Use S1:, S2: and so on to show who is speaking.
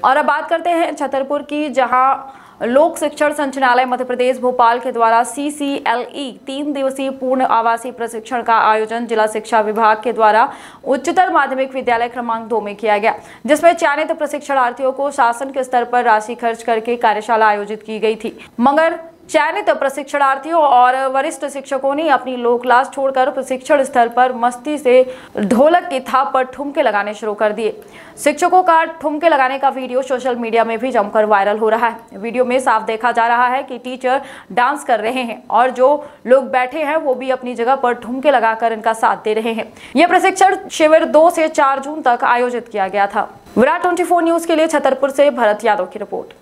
S1: और अब बात करते हैं छतरपुर की, जहां लोक शिक्षण संचालनालय मध्य प्रदेश भोपाल के द्वारा CCLE 3 दिवसीय पूर्ण आवासीय प्रशिक्षण का आयोजन जिला शिक्षा विभाग के द्वारा उच्चतर माध्यमिक विद्यालय क्रमांक 2 में किया गया, जिसमें चयनित प्रशिक्षणार्थियों को शासन के स्तर पर राशि खर्च करके कार्यशाला आयोजित की गई थी। मगर चयनित प्रशिक्षणार्थियों और वरिष्ठ शिक्षकों ने अपनी लोक क्लास छोड़कर प्रशिक्षण स्थल पर मस्ती से ढोलक की थाप पर ठुमके लगाने शुरू कर दिए। शिक्षकों का ठुमके लगाने का वीडियो सोशल मीडिया में भी जमकर वायरल हो रहा है। वीडियो में साफ देखा जा रहा है कि टीचर डांस कर रहे हैं और जो लोग बैठे हैं वो भी अपनी जगह पर ठुमके लगाकर इनका साथ दे रहे हैं। यह प्रशिक्षण शिविर 2 से 4 जून तक आयोजित किया गया था। विराट 24 न्यूज के लिए छतरपुर से भरत यादव की रिपोर्ट।